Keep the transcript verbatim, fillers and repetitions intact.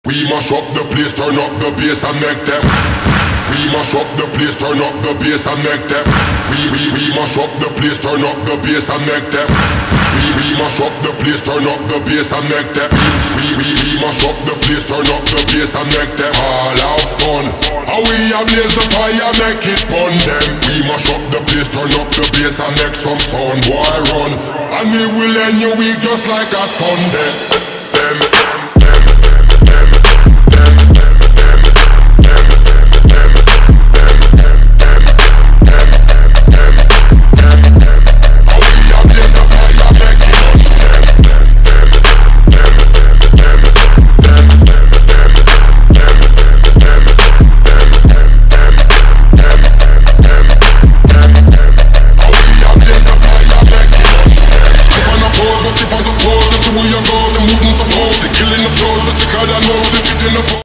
We mash up the place, turn up the bass and make them. We mash up the place, turn up the bass and make them. We we we mash up the place, turn up the bass and make them. We we mash up the place, turn up the bass and make them. We we we mash up the place, turn up the bass and make them all have fun. How we a blaze the fire, make it burn them. We mash up the place, turn up the bass and make some sound, boy run. And we will end your week just like a Sunday. Them. We are goals and moving some holes and killing the flows. That's the kind I know. If you didn't